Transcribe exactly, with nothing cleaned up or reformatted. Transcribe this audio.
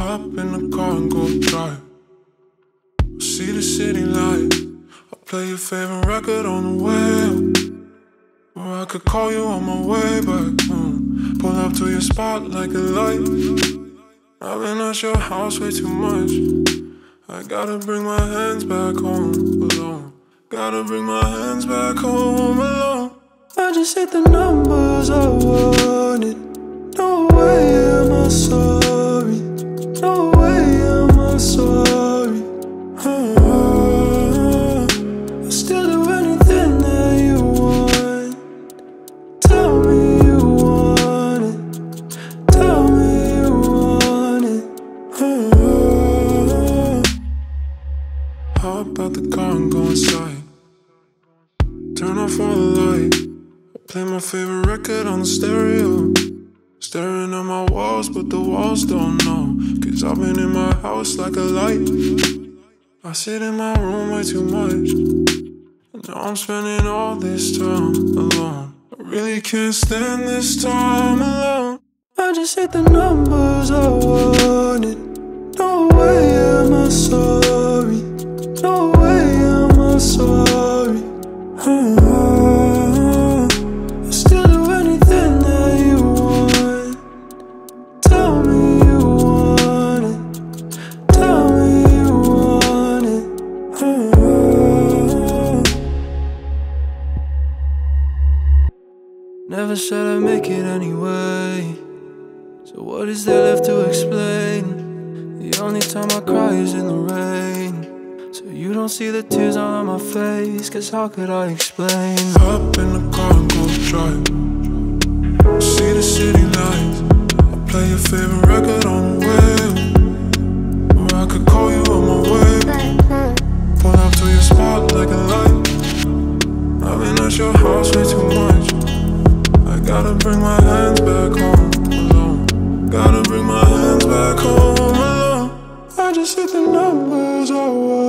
Hop in the car and go drive. See the city light. I'll play your favorite record on the way. Or I could call you on my way back. mm. Pull up to your spot like a light. I've been at your house way too much. I gotta bring my hands back home alone. Gotta bring my hands back home alone. I just hit the numbers I wanted. No way am I sorry. No way am I sorry. oh, I'll still do anything that you want. Tell me you want it. Tell me you want it. oh, Hop out the car and go inside. Turn off all the light. Play my favorite record on the stereo. Staring at my walls, but the walls don't know. Cause I've been in my house like a light. I sit in my room way too much. And now I'm spending all this time alone. I really can't stand this time alone. I just hit the numbers I wanted. No way am I sorry. No way am I sorry. oh, I'll still do anything that you want. Tell me you want it. Tell me you want it. oh. Never said I'd make it anyway. So what is there left to explain? The only time I cry is in the rain. So you don't see the tears all on my face, cause how could I explain? Hop in the car and go drive. See the city lights. I'll play your favorite record on the way. Or I could call you on my way. Pull up to your spot like a light. I've been at your house way too much. I gotta bring my hands back home alone. Gotta bring my hands back home alone. I just hit the numbers I want.